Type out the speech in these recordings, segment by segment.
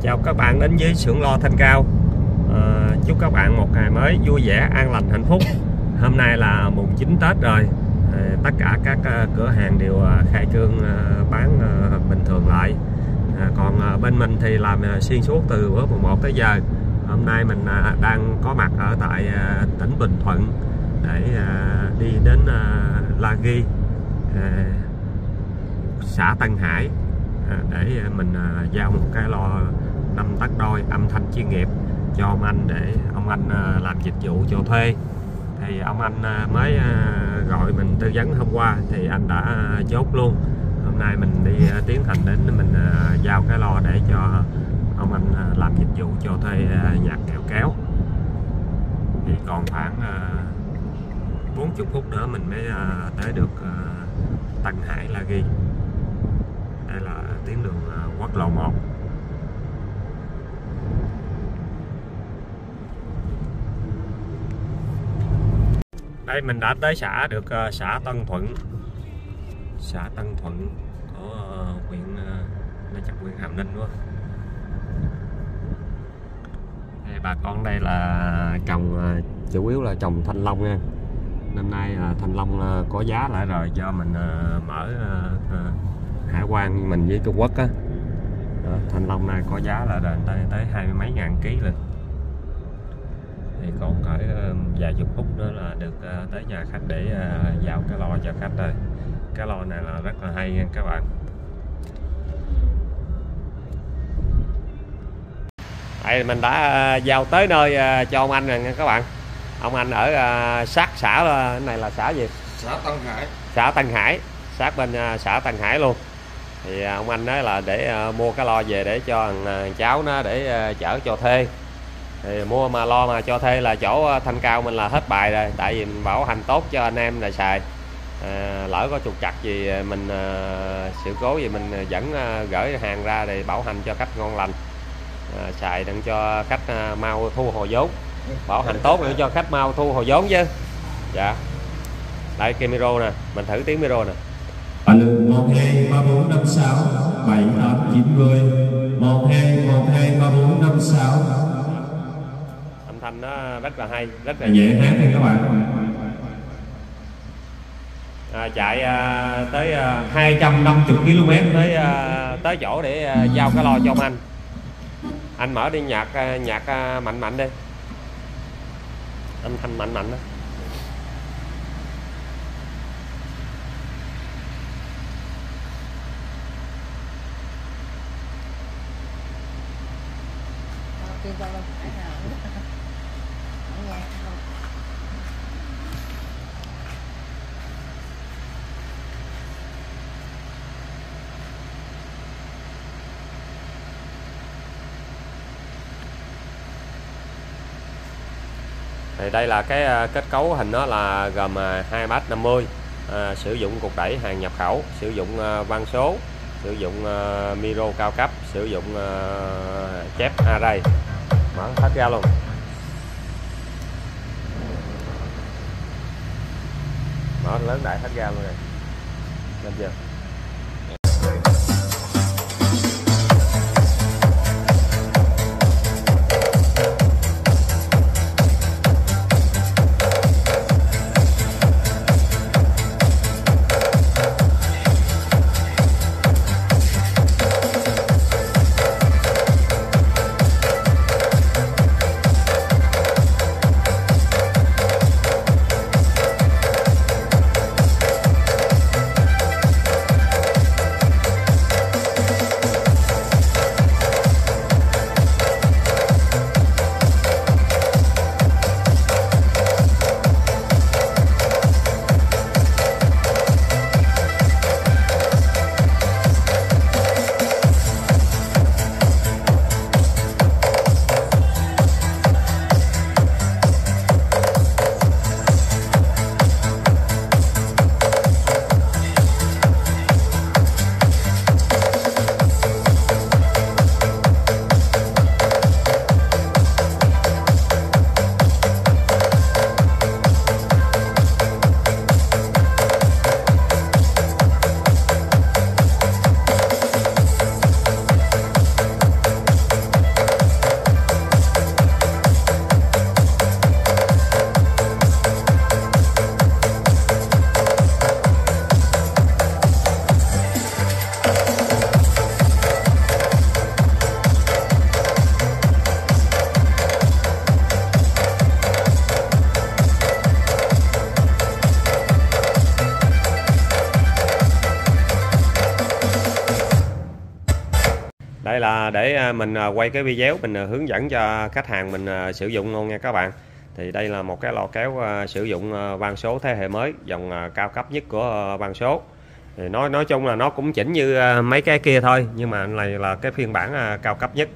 Chào các bạn đến với xưởng lo Thanh Cao. Chúc các bạn một ngày mới vui vẻ, an lành, hạnh phúc. Hôm nay là mùng 9 Tết rồi. Tất cả các cửa hàng đều khai trương bán bình thường lại. Còn bên mình thì làm xuyên suốt từ bữa mùng 1 tới giờ. Hôm nay mình đang có mặt ở tại tỉnh Bình Thuận để đi đến La Ghi, xã Tân Hải, để mình giao một cái lo 5 tấc đôi âm thanh chuyên nghiệp cho ông anh, để ông anh làm dịch vụ cho thuê. Thì ông anh mới gọi mình tư vấn hôm qua thì anh đã chốt luôn. Hôm nay mình đi tiến hành đến mình giao cái lo để cho ông anh làm dịch vụ cho thuê nhạc kẹo kéo. Thì còn khoảng 40 phút nữa mình mới tới được Tân Hải La Ghi. Đây là tuyến đường quốc lộ 1. Đây mình đã tới xã được xã Tân Thuận. Xã Tân Thuận của huyện huyện Hàm Ninh luôn. Đây, bà con đây là trồng chủ yếu là trồng thanh long nha. Năm nay thanh long có giá lại rồi, do mình mở hải quan mình với Trung Quốc á. Thanh long này có giá là tới 20 mấy ngàn ký lần. Thì còn cỡ vài chục phút nữa là được tới nhà khách để giao cái lo cho khách rồi. Cái lo này là rất là hay nha các bạn. Đây mình đã giao tới nơi cho ông anh rồi nha các bạn. Ông anh ở sát xã, cái này là xã gì? Xã Tân Hải. Xã Tân Hải, sát bên xã Tân Hải luôn. Thì ông anh nói là để mua cái lo về để cho thằng cháu nó để chở cho thuê. Thì mua mà lo mà cho thuê là chỗ Thanh Cao mình là hết bài rồi, tại vì mình bảo hành tốt cho anh em là xài. Lỡ có trục trặc gì mình sự cố gì mình vẫn gửi hàng ra để bảo hành cho khách ngon lành, xài đừng cho khách mau thu hồi vốn. Bảo hành tốt để cho khách mau thu hồi vốn chứ. Dạ. Đây cái micro nè, mình thử tiếng micro nè. Lực 12 34 56 78 90 12 34 56. Âm thanh nó rất là hay, rất là dễ hát thì các bạn. Chạy tới 250 km tới chỗ để giao cái lo cho ông anh. Anh mở đi nhạc mạnh mạnh đi, âm thanh mạnh mạnh đó. Thì đây là cái kết cấu hình đó là gồm 2 bát 50, sử dụng cục đẩy hàng nhập khẩu, sử dụng van số, sử dụng micro cao cấp, sử dụng chép array. Mở hết ra luôn. Mở lớn đại hết ra luôn này. Lên chưa? để mình quay cái video mình hướng dẫn cho khách hàng mình sử dụng luôn nha các bạn. Thì đây là một cái lò kéo sử dụng van số thế hệ mới, dòng cao cấp nhất của van số. Thì nói chung là nó cũng chỉnh như mấy cái kia thôi, nhưng mà này là cái phiên bản cao cấp nhất.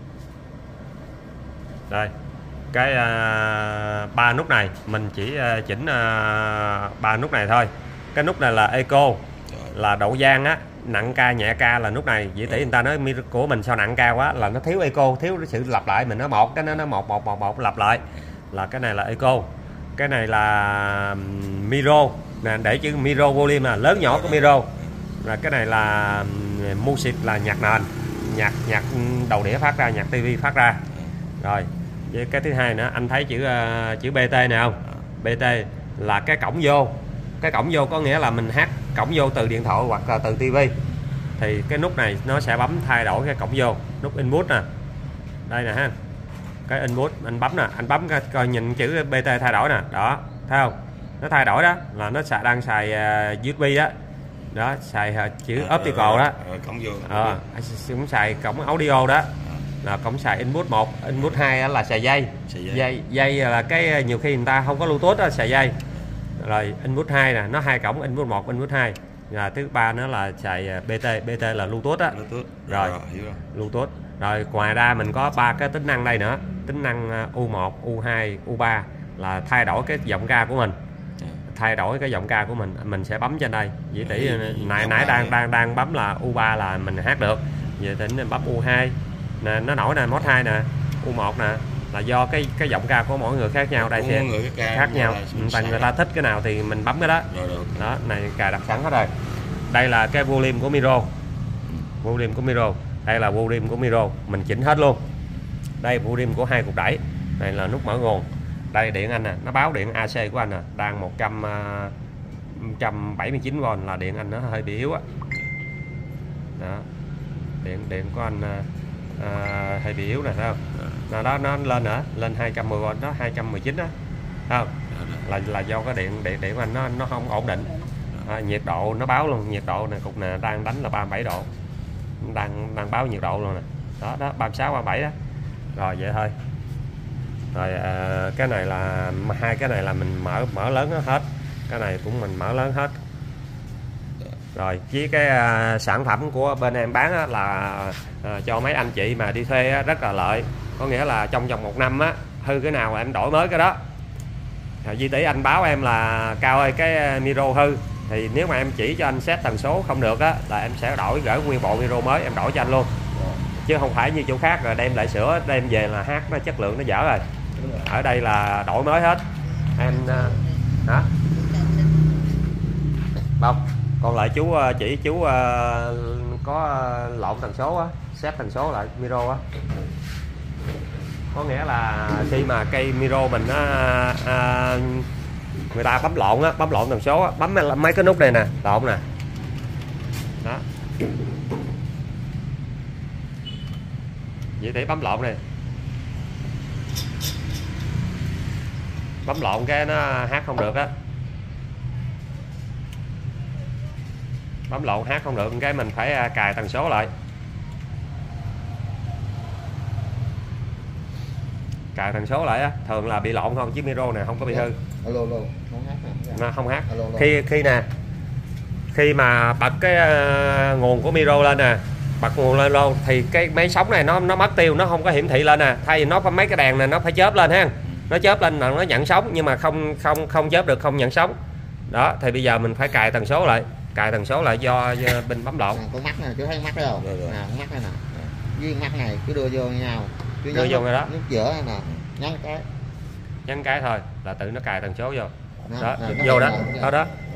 Đây, cái 3 nút này mình chỉ chỉnh 3 nút này thôi. Cái nút này là eco, là độ gian á, nặng ca nhẹ ca là nút này. Vậy tỷ người ta nói của mình sao nặng ca quá, là nó thiếu eco, thiếu sự lặp lại. Mình nói một cái nó một lặp lại, là cái này là eco. Cái này là micro nè, để chữ micro volume là lớn nhỏ của micro. Là cái này là music, là nhạc nền, nhạc đầu đĩa phát ra, nhạc tivi phát ra. Rồi với cái thứ hai nữa, anh thấy chữ BT này không? BT là cái cổng vô. Cái cổng vô có nghĩa là mình hát cổng vô từ điện thoại hoặc là từ tivi. Thì cái nút này nó sẽ bấm thay đổi cái cổng vô. Nút input nè, đây nè ha, cái input anh bấm nè, anh bấm coi nhìn chữ BT thay đổi nè, đó thấy không? Nó thay đổi đó là nó đang xài USB đó. Đó, xài chữ optical đó. Cổng vô. Cũng xài cổng audio đó. Là cổng xài input 1, input 2 là xài dây. Dây là cái nhiều khi người ta không có Bluetooth đó, xài dây. Rồi input 2 nè, nó hai cổng, input 1, input 2. Và thứ ba nữa là xài BT là Bluetooth á. Rồi, Bluetooth. Rồi ngoài ra mình có 3 cái tính năng đây nữa. Tính năng U1, U2, U3 là thay đổi cái giọng ca của mình. Thay đổi cái giọng ca của mình sẽ bấm trên đây. Vậy tỷ nãy đang bấm là U3 là mình hát được. Vậy tính bấm U2 nè, nó nổi nè, mod 2 nè, U1 nè, là do cái giọng ca của mỗi người khác nhau. Đây thì khác nhau, người ta thích cái nào thì mình bấm cái đó. Đó, này cài đặt sẵn hết rồi. Đây là cái volume của micro. Volume của micro. Đây là volume của micro, mình chỉnh hết luôn. Đây volume của hai cục đẩy. Này là nút mở nguồn. Đây điện anh nè, nó báo điện AC của anh nè, đang 179V, là điện anh nó hơi bị yếu á. Đó. Điện của anh hơi bị yếu nè, thấy không? Đó, nó lên nữa, lên 210V đó, 219 đó. Thấy không? Là do cái điện của anh nó không ổn định. Nhiệt độ nó báo luôn, nhiệt độ này cục này đang đánh là 37 độ. Đang báo nhiệt độ luôn nè. Đó, 36 37 đó. Rồi vậy thôi. Rồi cái này là hai cái này là mình mở lớn hết. Cái này cũng mình mở lớn hết. Rồi với cái sản phẩm của bên em bán á, là cho mấy anh chị mà đi thuê á, rất là lợi. Có nghĩa là trong vòng 1 năm á, hư cái nào em đổi mới cái đó. Di tỷ anh báo em là Cao ơi cái micro hư, thì nếu mà em chỉ cho anh set tần số không được á, là em sẽ gửi nguyên bộ micro mới em đổi cho anh luôn. Chứ không phải như chỗ khác rồi đem lại sửa, đem về là hát nó chất lượng nó dở rồi. Ở đây là đổi mới hết. Em hả? Không, còn lại chú chỉ chú có lộn tần số á, set tần số lại micro á. Có nghĩa là khi mà cây micro mình người ta bấm lộn á, bấm lộn tần số á, bấm mấy cái nút này nè, lộn nè. Đó. Vậy thì bấm lộn này. Bấm lộn cái nó hát không được á. Bấm lộn hát không được cái mình phải cài tần số lại. Cài tần số lại á, thường là bị lộn không, chứ micro này không có bị hư. Nó không hát. Khi nè, khi mà bật cái nguồn của micro lên nè, bật nguồn lên luôn thì cái mấy sóng này nó mất tiêu, nó không có hiển thị lên nè. Thay vì nó có mấy cái đèn này nó phải chớp lên ha. Nó chớp lên là nó nhận sóng, nhưng mà không chớp được, không nhận sóng. Đó, thì bây giờ mình phải cài tần số lại. Cài tần số lại do bên bấm lộn. Con mắt này, chú thấy mắt đấy không? Con mắt này nè. Với mắt này cứ đưa vô như nhau. Cứ đưa vô cái đó. Nút giữa này nè, nhấn cái thôi là tự nó cài tần số vô. Đó, vô đó. Đó.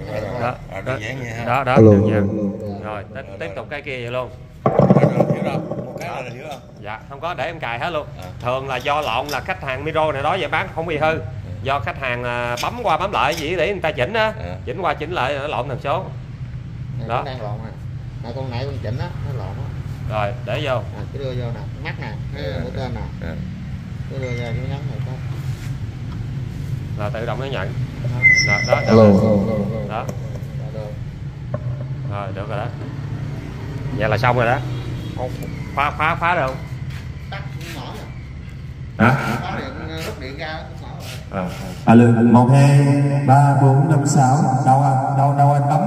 Đó. Rồi tiếp tục cái kia vậy luôn. Một cái là hiểu không? Dạ, không có, để em cài hết luôn. Thường là do lộn là khách hàng micro này đó vậy bán không bị hư. Do khách hàng bấm qua bấm lại chỉ để người ta chỉnh á, chỉnh qua chỉnh lại nó lộn tần số. Đó. Đang lộn nè. Con nãy con chỉnh á, nó lộn á. Rồi, để vô. Cứ đưa vô nè, mắt nè, mũi tên nè. Cứ đưa vô chú nhấn này coi. Là tự động nó nhận. Đó. Đó. Rồi, được rồi đó. Vậy là xong rồi đó. Phá được không? Tắt cũng mở rồi. Hả? Phá điện, rút điện ra cũng mở rồi. Lực 1 2 3 4 5 6. Đâu anh bấm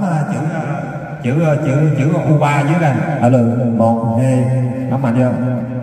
chữ U3 dưới đây. Lực 1 2 bấm mạnh chưa?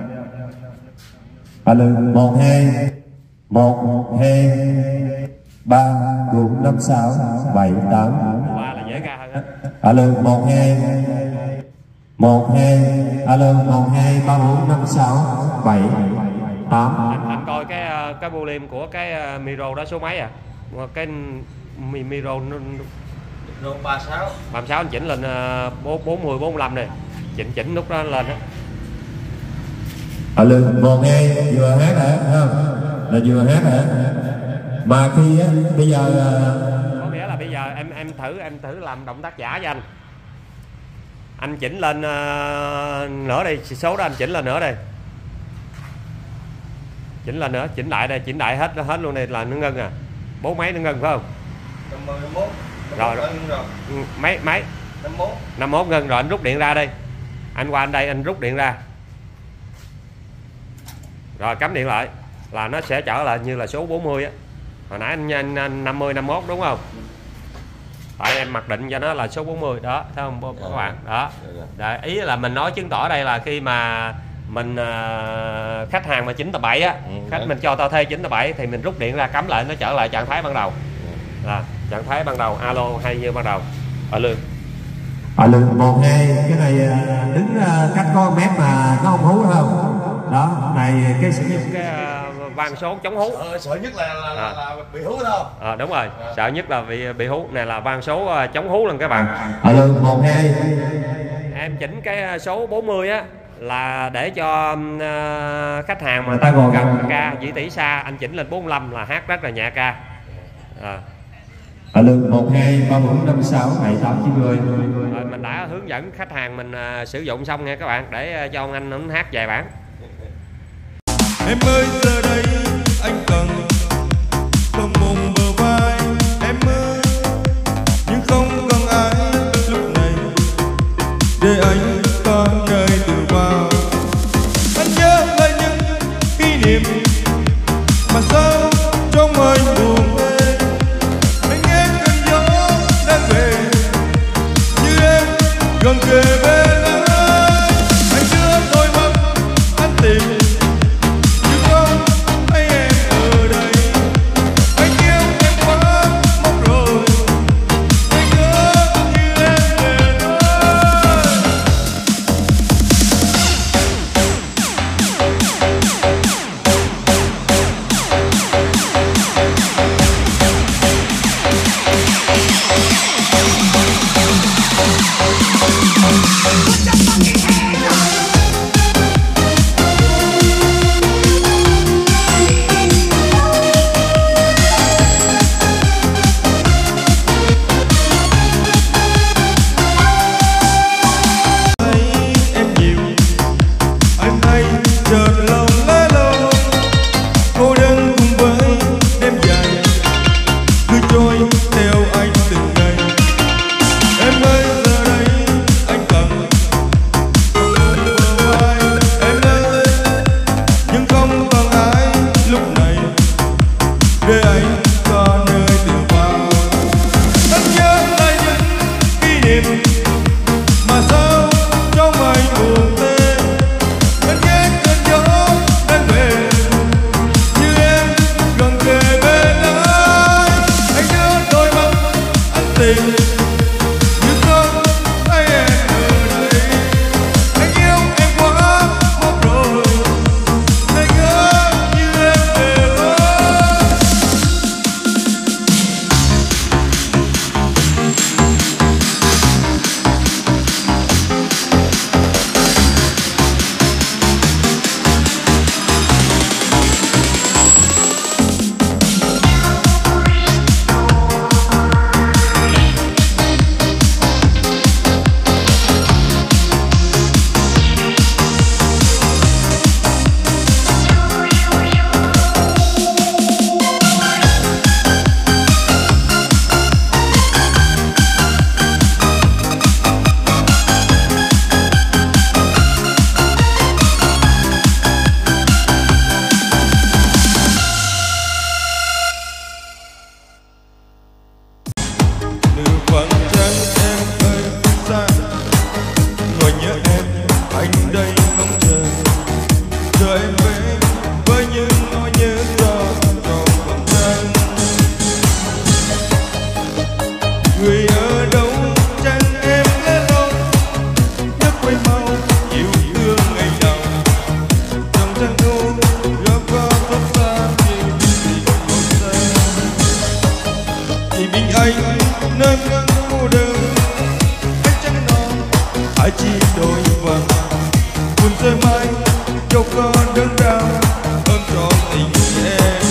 Lực 1 2 1 2 3 4 5 6 7 8. U3 là dễ ra hơn á. Lực 1 2 1 2 lực 1 2 3 4 5 6 7 8. Anh coi cái volume của cái micro đó số mấy à? Cái micro 36. 36 anh chỉnh lên 40 45 này. Chỉnh nút đó lên á. Lực 1 2 vừa hát hả? Không? Là vừa hát hả? Mà khi á bây giờ có nghĩa là bây giờ em thử làm động tác giả cho anh. Anh chỉnh lên nữa đi, số đó anh chỉnh lên nữa đi. Chỉnh lên nữa, chỉnh lại đây, chỉnh đại hết luôn đây là nó ngưng à. 4 mấy nó ngưng phải không? 51. Rồi. Mấy 51 ngưng rồi, anh rút điện ra đi. Anh qua anh đây anh rút điện ra. Rồi cắm điện lại là nó sẽ trở lại như là số 40 á. Hồi nãy anh 50 51 đúng không? Tại em mặc định cho nó là số 40 đó, thấy không các bạn? Đó. Đấy, ý là mình nói chứng tỏ đây là khi mà mình khách hàng mà 9 tờ 7 á, khách mình cho tao thuê 9 tờ 7 thì mình rút điện ra cắm lại nó trở lại trạng thái ban đầu. Là trạng thái ban đầu alo hay như ban đầu. Ở lương. Lực 1 2 cái này đứng cách có 1 mét mà nó không hú không? Đó, này cái vang số chống hú. Sợ nhất là bị hú đâu. Đúng rồi, sợ nhất là bị hú. Này là vang số chống hú luôn các bạn. Lực 1 2. Em chỉnh cái số 40 á là để cho khách hàng mà ta còn gần ca dĩ tỷ xa, anh chỉnh lên 45 là hát rất là nhẹ ca. Lực 1 2 3 4 5 6 7 8 9 10. Rồi mình đã hướng dẫn khách hàng mình sử dụng xong nha các bạn, để cho ông anh hát vài bản. Em ơi giờ đây anh cần không mùng bờ vai em ơi, nhưng không cần ai lúc này để anh có nơi tựa vào. Anh nhớ lại những kỷ niệm mà sao trong anh buồn mê. Anh nghe cơn gió đang về như em gần kề bên anh. Anh đưa đôi mắt anh tìm về với những nỗi nhớ tròn vòng tay. Người ở đâu chẳng em lẽ loi, nhớ quên mau yêu thương ngày đầu. Trong trăng thu rớt qua xót xa nhiều tình không xa. Chỉ mình anh nơi cô đơn, anh trắng non phải chi đôi vầng. Buồn rơi mai dẫu có đớn đau ôm trọn tình em.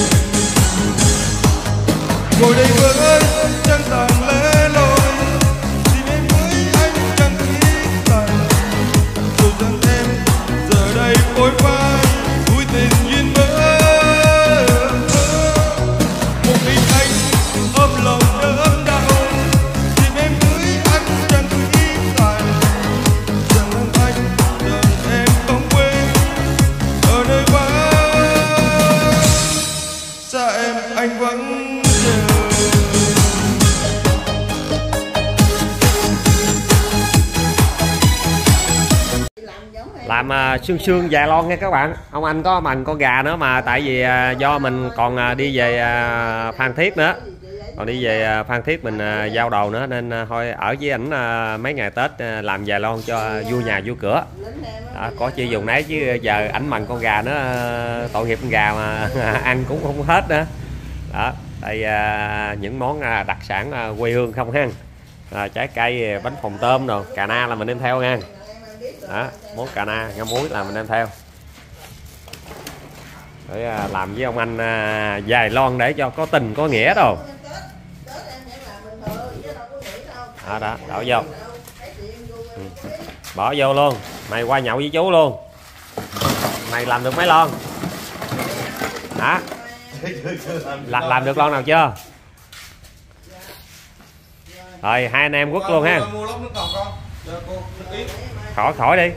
Ngồi đây với trăng tàn lẻ loi, tìm em với anh chẳng biết rằng dù rằng em giờ đây phôi phai vui tình duyên mới. Một mình anh ôm lòng đớn đau, tìm em với anh chẳng biết rằng rằng anh rằng em không quên ở nơi quá xa em anh vẫn chờ. Làm xương xương vài lon nha các bạn. Ông anh có bằng con gà nữa mà tại vì do mình còn đi về Phan Thiết nữa, còn đi về Phan Thiết mình giao đồ nữa nên thôi ở với ảnh mấy ngày Tết làm vài lon cho vui nhà vui cửa. Đó, có chi dùng nấy chứ giờ ảnh bằng con gà nữa tội nghiệp con gà mà ăn cũng không hết nữa. Đó, đây những món đặc sản quê hương không ha. Trái cây, bánh phồng tôm rồi, cà na là mình đem theo nha. Đó, món cà na ngâm muối là mình đem theo để làm với ông anh vài lon để cho có tình có nghĩa đâu. Đó, đổ vô. Bỏ vô luôn. Mày qua nhậu với chú luôn. Mày làm được mấy lon? Hả? Làm được lon nào chưa? Rồi hai anh em quất luôn ha. Khỏi đi.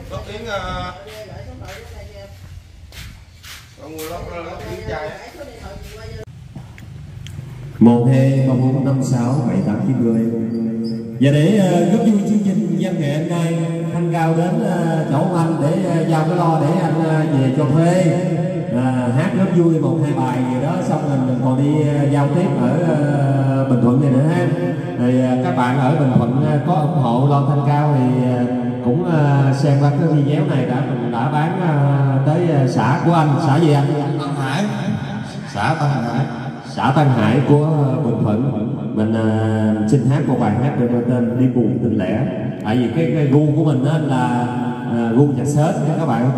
Một hai ba bốn năm sáu bảy tám chín mươi. Và để góp vui chương trình văn nghệ hôm nay, Thanh Cao đến chỗ ông anh để giao cái lo để anh về cho thuê, hát góp vui một hai bài gì đó xong rồi mình còn đi giao tiếp ở Bình Thuận này nữa ha. Thì các bạn ở Bình Thuận có ủng hộ Lon Thanh Cao thì cũng xem qua cái video này mình đã bán tới xã của anh, xã gì anh? Tân Hải. Xã Tân Hải. Xã Tân Hải của Bình Thuận. Mình xin hát một bài hát được tên Đi Buồn Tình Lẻ. Tại vì cái gu của mình đó là gu nhạc sến nha các bạn.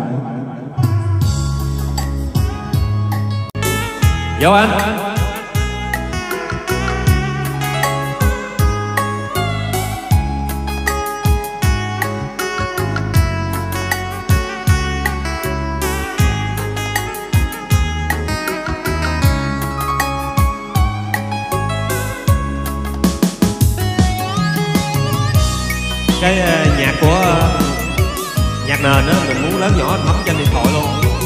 Vô anh. Cái nhạc của nhạc nền á mình muốn lớn nhỏ bấm trên điện thoại luôn.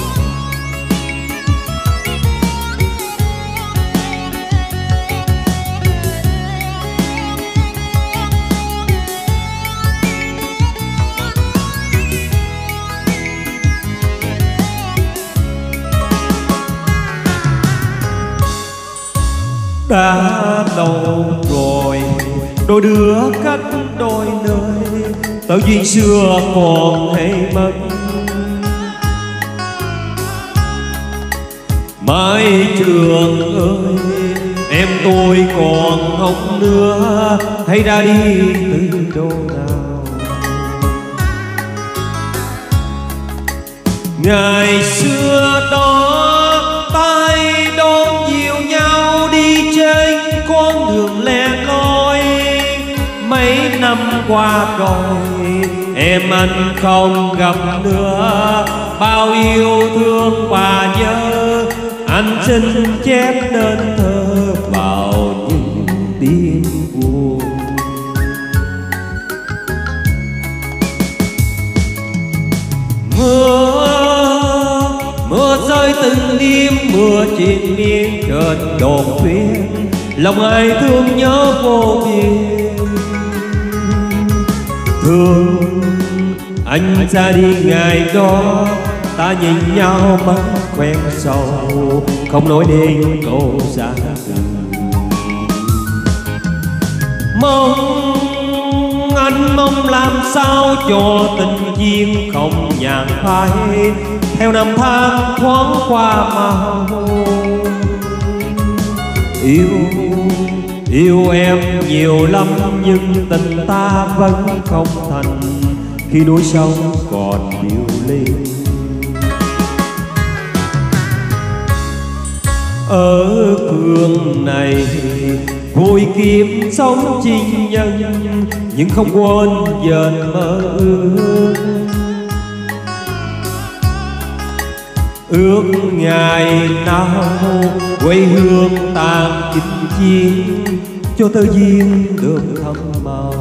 Đã lâu rồi đôi đứa cách đôi nơi, tờ duyên xưa còn hay mất. Mái trường ơi em tôi còn không nữa, hay ra đi từ đâu nào. Ngày xưa đó tay đón dìu nhau đi trên con đường lẻ loi. Mấy năm qua rồi em anh không gặp nữa, bao yêu thương và nhớ anh xin chép nên thơ vào những tiếng buồn. Mưa rơi từng đêm, mưa triền miên chợt đột phiên, lòng ai thương nhớ vô biên. Thương anh ra đi ngày đó, ta nhìn nhau mắt quen sầu, không nói nên câu xa từ. Anh mong làm sao cho tình duyên không nhàn phai, theo năm tháng thoáng qua màu. Yêu em nhiều lắm nhưng tình ta vẫn không thành, khi núi sông còn điêu linh. Ở phương này vui kiếm sống chinh nhân, nhưng không quên dần mơ ước ngày nào quê hương tàn chinh chiến, cho tơ duyên được thắm màu.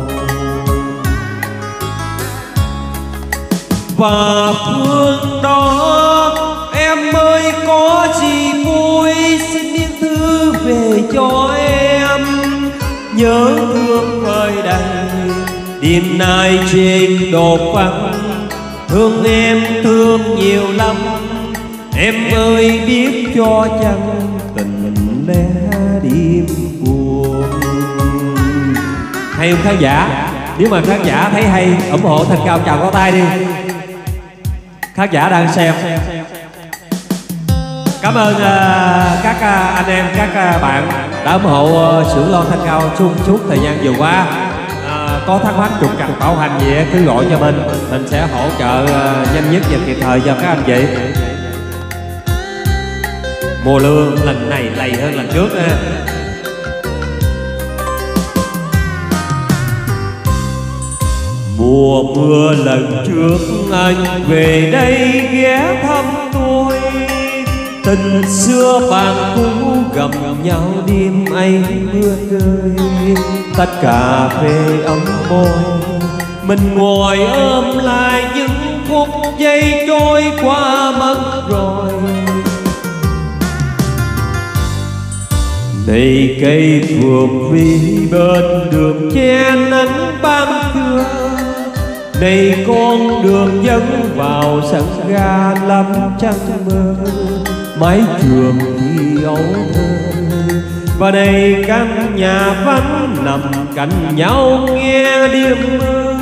Và phương đó em ơi có gì vui, xin viết thư về cho em. Nhớ thương vơi đầy đêm nay trên đồi vắng, thương em thương nhiều lắm. Em ơi biết cho chăng tình lẽ đêm buồn. Hay không khán giả? Nếu mà khán giả thấy hay ủng hộ Thanh Cao chào có tay đi. Khán giả đang xem. Cảm ơn các anh em, các bạn đã ủng hộ Sưởng Loa Thanh Cao trong suốt thời gian vừa qua. Có thắc mắc trục trặc bảo hành gì cứ gọi cho mình sẽ hỗ trợ nhanh nhất và kịp thời cho các anh chị. Mùa lương lần này lầy hơn lần trước nha. Mùa mưa lần trước anh về đây ghé thăm tôi, tình xưa bạn cũ gặp nhau đêm ấy mưa rơi. Tách cà phê ấm môi, mình ngồi ôm lại những phút giây trôi qua mất rồi. Này cây phượng vi bên đường che nắng ban trưa, này con đường dẫn vào sân ga lắm trăng mơ, mái trường khi ấu thơ. Và này căn nhà vắng nằm cạnh nhau nghe đêm mơ.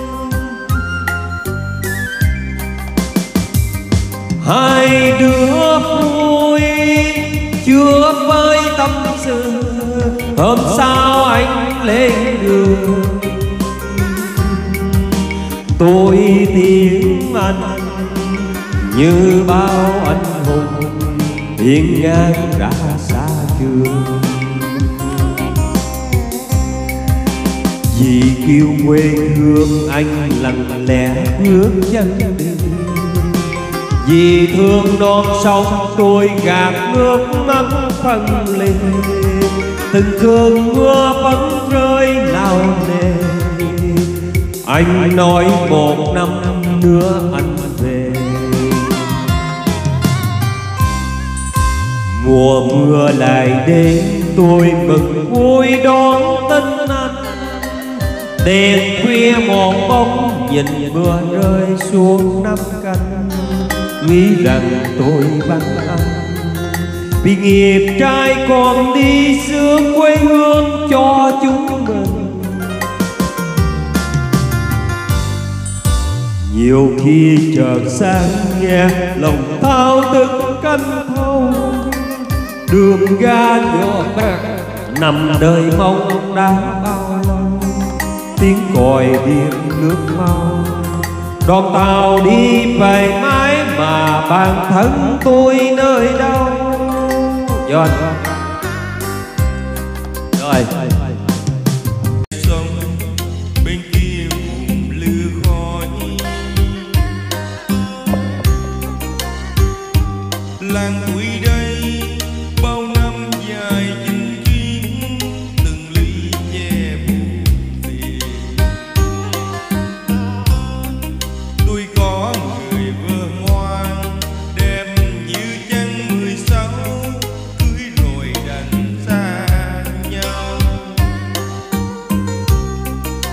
Hai đứa vui chưa với tâm sự, hôm sau anh lên đường. Tôi tiếng anh như bao anh hùng hiên ngang ra xa trường. Vì kêu quê hương anh lặng lẽ bước chân đi, vì thương non sông tôi gạt nước mắt phân lên. Từng cơn mưa vẫn rơi nào nề, anh nói một năm nữa anh về. Mùa mưa lại đến tôi mừng vui đón tin anh. Đèn khuya một bóng nhìn mưa rơi xuống năm canh, nghĩ rằng tôi vắng anh vì nghiệp trai còn đi xưa quê hương cho chúng mình. Nhiều khi chợt sáng nghe lòng thao thức canh thâu, đường ga nhỏ bạc nằm đời mong đã bao lâu. Tiếng còi điện nước mau đoàn tàu đi về mãi mà bản thân tôi nơi đâu. Rồi sông bên kia vùng lửa khói, làng tuổi đây bao năm dài chinh chiến, từng ly che buồn phiền. Tôi có người vợ ngoan đẹp như trăng 16, cưới rồi đành xa nhau.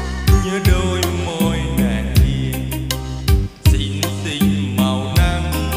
Nhớ đôi môi nàng hiền xinh xinh màu nắng,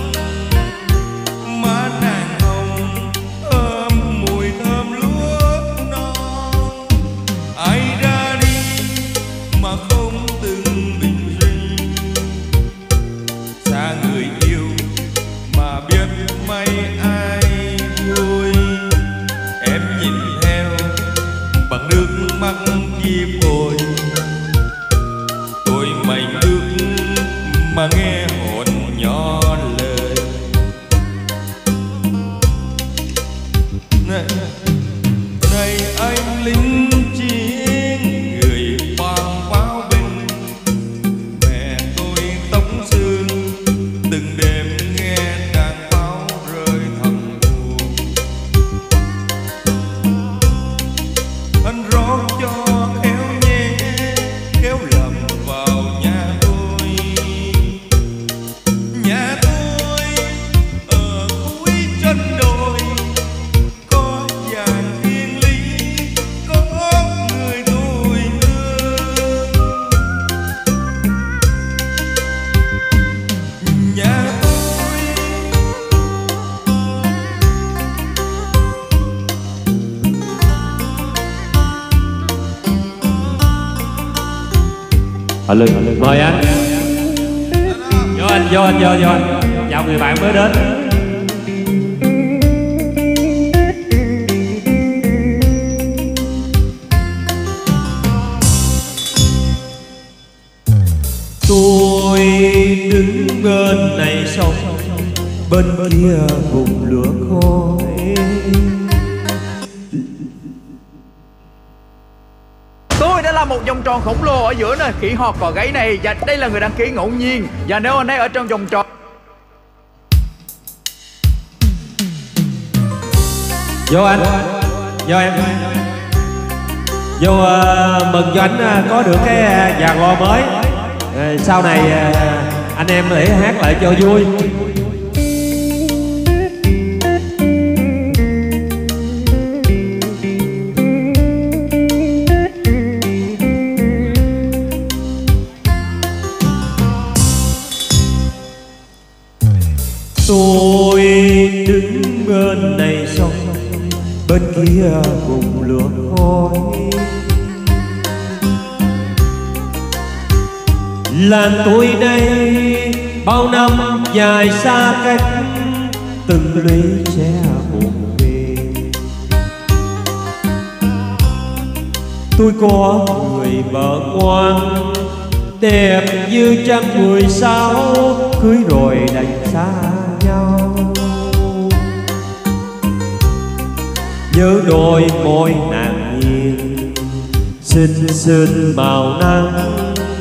Mời anh. Vô anh. Chào người bạn mới đến. Tôi đứng bên này sông, bên kia vùng lửa khói. Tôi đã là một vòng tròn khổng lồ ở giữa nơi khỉ ho cò gáy này, và đây là người đăng ký ngẫu nhiên. Và nếu anh ấy ở trong vòng tròn, Vô anh. Vô em. Vô mừng cho anh có được cái dàn lo mới. Sau này anh em để hát lại cho vui. Tôi đứng bên này sông, bên kia vùng lửa khói. Làng tôi đây bao năm dài xa cách, từng lũy tre buồn về. Tôi có người vợ ngoan, đẹp như trăng 16, cưới rồi đành xa nhau. Nhớ đôi môi nàng hiền, xinh xinh màu nắng.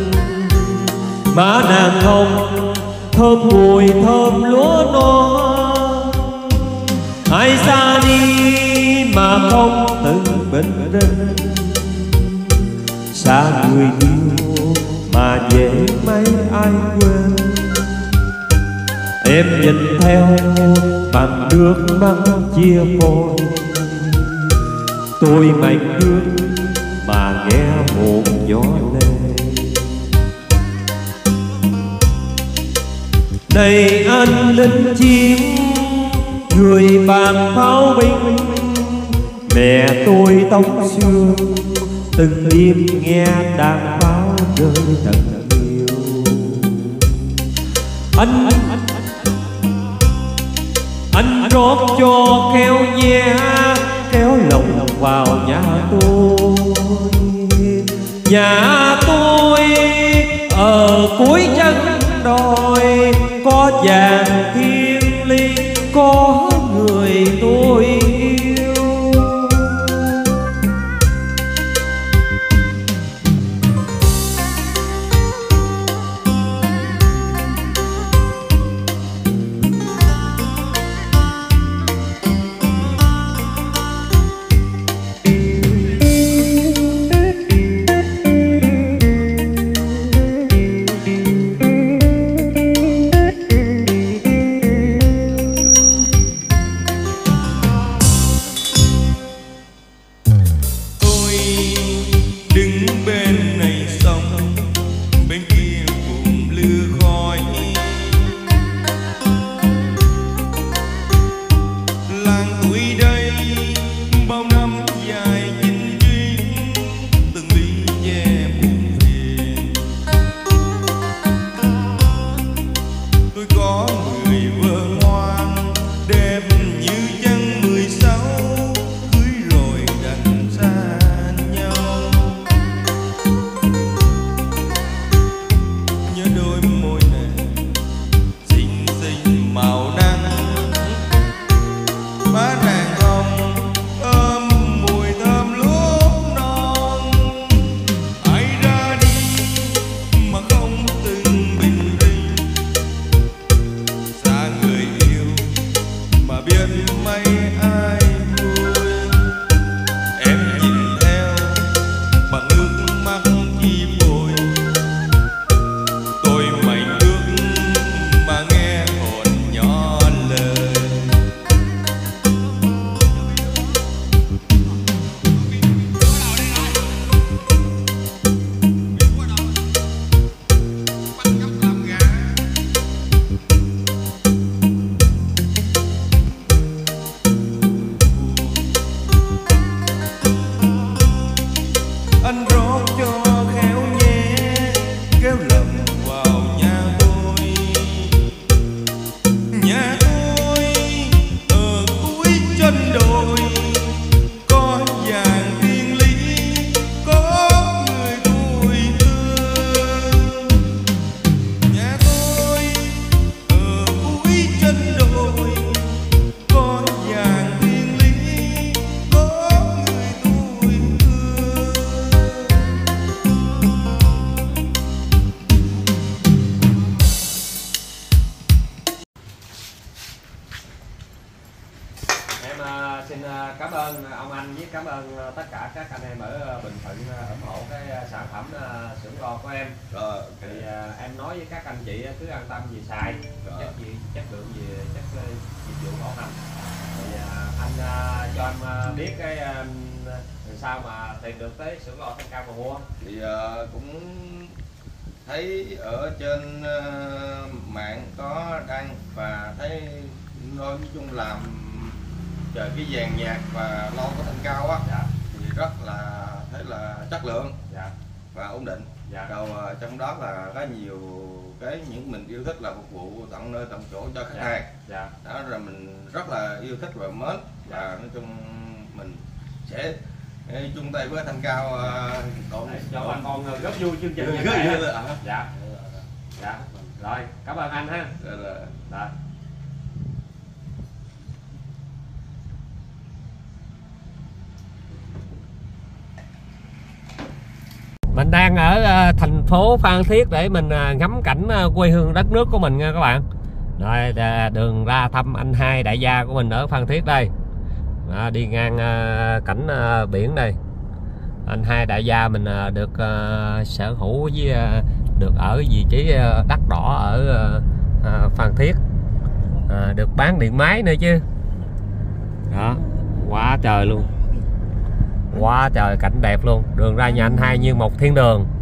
Má nàng hồng thơm mùi thơm lúa non. Ai xa đi mà không từng bên rinh, xa người yêu mà dễ mấy ai quên. Em nhìn theo bằng nước mắt chia phôi, tôi mạnh nước mà nghe một gió lên. Này anh lính chiến, người bạn pháo binh, mẹ tôi tóc xưa từng đêm nghe đàn pháo rơi thật nhiều. Anh rót cho kéo nhé, kéo lòng vào nhà tôi. Nhà tôi ở cuối chân đồi, có vàng thiên ly, có người tôi yêu. xin cảm ơn ông anh với cảm ơn tất cả các anh em ở Bình Thuận ủng hộ cái sản phẩm xưởng lo của em. Rồi Thì em nói với các anh chị cứ an tâm về xài, chất lượng gì, chất dịch vụ bảo hành. Thì anh cho em biết cái sao mà tìm được tới xưởng lo Thanh Cao mà mua. thì cũng thấy ở trên mạng có đăng và thấy nói chung làm trời cái dàn nhạc và lo của Thanh Cao á, thì rất là thấy là chất lượng và ổn định. Rồi trong đó là có nhiều cái những mình yêu thích là phục vụ tận nơi tận chỗ cho khách hàng. Đó rồi mình rất là yêu thích và mến, và nói chung mình sẽ chung tay với Thanh Cao cho bà con góp vui chương trình. Dạ. Rồi, cảm ơn anh ha. Rồi. Mình đang ở thành phố Phan Thiết để mình ngắm cảnh quê hương đất nước của mình nha các bạn. Rồi đường ra thăm anh hai đại gia của mình ở Phan Thiết đây. Đi ngang cảnh biển đây. Anh hai đại gia mình được sở hữu với được ở vị trí đất đỏ ở Phan Thiết, được bán điện máy nữa chứ. Đó, quá trời luôn, quá trời cảnh đẹp luôn. Đường ra nhà anh hai như một thiên đường.